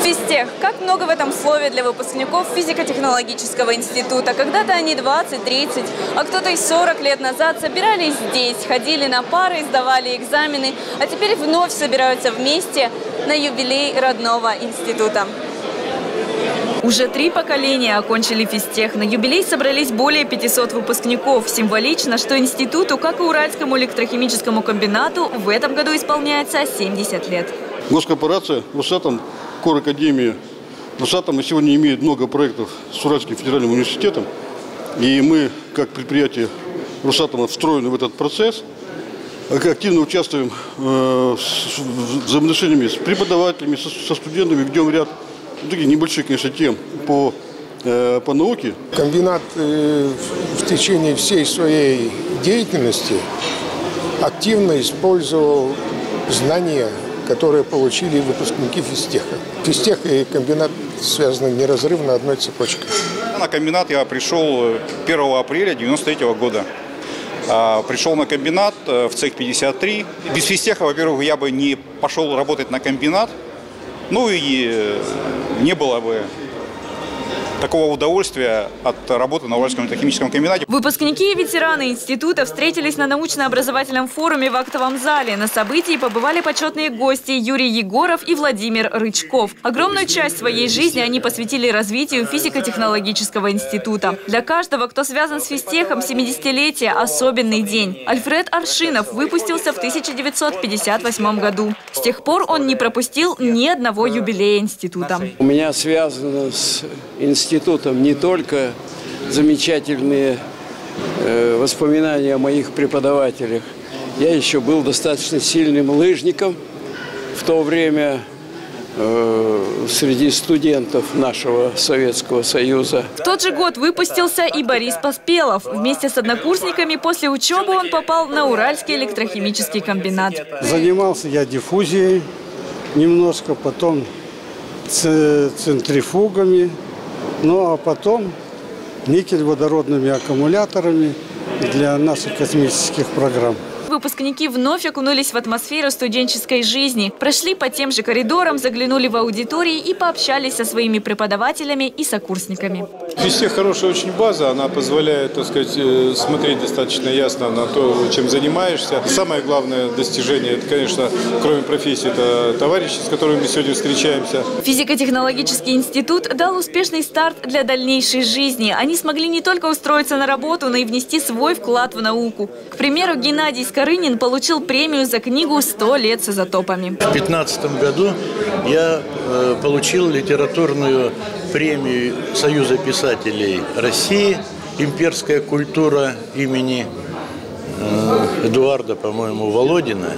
Физтех. Как много в этом слове для выпускников физико-технологического института. Когда-то они 20-30, а кто-то и 40 лет назад собирались здесь, ходили на пары, сдавали экзамены, а теперь вновь собираются вместе на юбилей родного института. Уже 3 поколения окончили физтех. На юбилей собрались более 500 выпускников. Символично, что институту, как и Уральскому электрохимическому комбинату, в этом году исполняется 70 лет. Госкорпорация Росатом, Коракадемия Росатома сегодня имеет много проектов с Уральским федеральным университетом. И мы, как предприятие Росатома, встроены в этот процесс. Активно участвуем в взаимоотношениями с преподавателями, со студентами, ведем ряд таких небольших, конечно, тем по науке. Комбинат в течение всей своей деятельности активно использовал знания, которые получили выпускники физтеха. Физтех и комбинат связаны неразрывно одной цепочкой. На комбинат я пришел 1 апреля 1993 года. Пришел на комбинат в цех 53. Без физтеха, во-первых, я бы не пошел работать на комбинат. Ну и не было бы такого удовольствия от работы на Уральском электрохимическом комбинате. Выпускники и ветераны института встретились на научно-образовательном форуме в актовом зале. На событии побывали почетные гости Юрий Егоров и Владимир Рычков. Огромную часть своей жизни они посвятили развитию физико-технологического института. Для каждого, кто связан с физтехом, 70-летие – особенный день. Альфред Аршинов выпустился в 1958 году. С тех пор он не пропустил ни одного юбилея института. У меня связано с институтом не только замечательные воспоминания о моих преподавателях. Я еще был достаточно сильным лыжником в то время среди студентов нашего Советского Союза. В тот же год выпустился и Борис Поспелов. Вместе с однокурсниками после учебы он попал на Уральский электрохимический комбинат. Занимался я диффузией немножко, потом центрифугами. Ну а потом никель-водородными аккумуляторами для наших космических программ. Выпускники вновь окунулись в атмосферу студенческой жизни. Прошли по тем же коридорам, заглянули в аудитории и пообщались со своими преподавателями и сокурсниками. Физтех хорошая очень база, она позволяет, так сказать, смотреть достаточно ясно на то, чем занимаешься. Самое главное достижение, это, конечно, кроме профессии, это товарищи, с которыми мы сегодня встречаемся. Физико-технологический институт дал успешный старт для дальнейшей жизни. Они смогли не только устроиться на работу, но и внести свой вклад в науку. К примеру, Геннадий Скорынин получил премию за книгу «100 лет с изотопами». В 2015 году я получил литературную премию Союза писателей России «Имперская культура» имени Эдуарда, по-моему, Володина.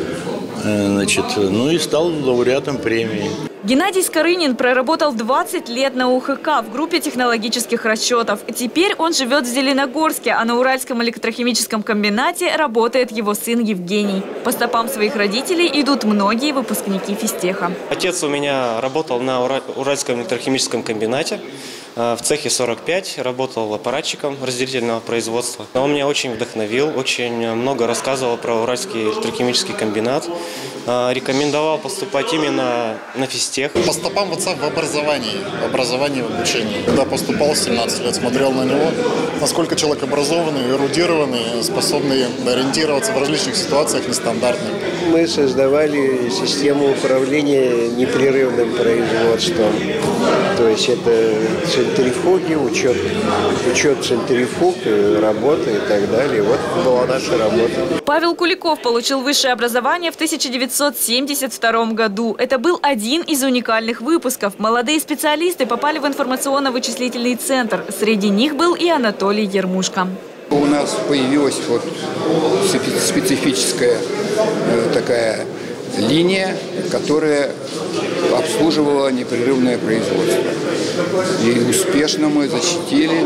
Ну и стал лауреатом премии. Геннадий Скорынин проработал 20 лет на УХК в группе технологических расчетов. Теперь он живет в Зеленогорске, а на Уральском электрохимическом комбинате работает его сын Евгений. По стопам своих родителей идут многие выпускники физтеха. Отец у меня работал на Уральском электрохимическом комбинате. В цехе 45 работал аппаратчиком разделительного производства. Он меня очень вдохновил, очень много рассказывал про Уральский электрохимический комбинат. Рекомендовал поступать именно на физтех. По стопам отца в образовании, в обучении. Когда поступал в 17 лет, смотрел на него, насколько человек образованный, эрудированный, способный ориентироваться в различных ситуациях нестандартных. Мы создавали систему управления непрерывным производством. То есть это центрифуги, учет центрифуг, работа и так далее. Вот была наша работа. Павел Куликов получил высшее образование в 1972 году. Это был один из уникальных выпусков. Молодые специалисты попали в информационно-вычислительный центр. Среди них был и Анатолий Ермушко. У нас появилась вот специфическая такая линия, которая обслуживала непрерывное производство. И успешно мы защитили,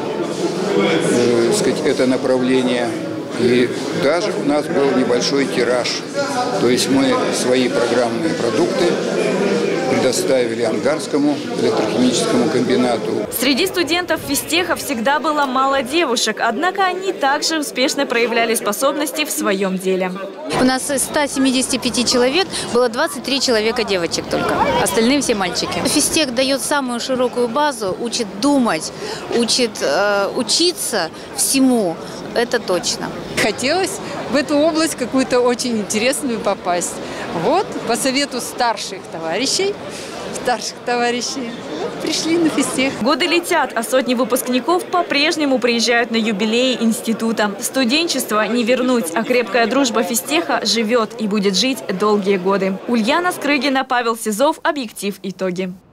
это направление. И даже у нас был небольшой тираж. То есть мы свои программные продукты предоставили Ангарскому электрохимическому комбинату. Среди студентов физтеха всегда было мало девушек, однако они также успешно проявляли способности в своем деле. У нас из 175 человек было 23 человека девочек только, остальные все мальчики. Физтех дает самую широкую базу, учит думать, учит учиться всему, это точно. Хотелось в эту область какую-то очень интересную попасть. Вот, по совету старших товарищей, пришли на физтех. Годы летят, а сотни выпускников по-прежнему приезжают на юбилеи института. Студенчество не вернуть, а крепкая дружба физтеха живет и будет жить долгие годы. Ульяна Скрыгина, Павел Сизов, «Объектив. Итоги».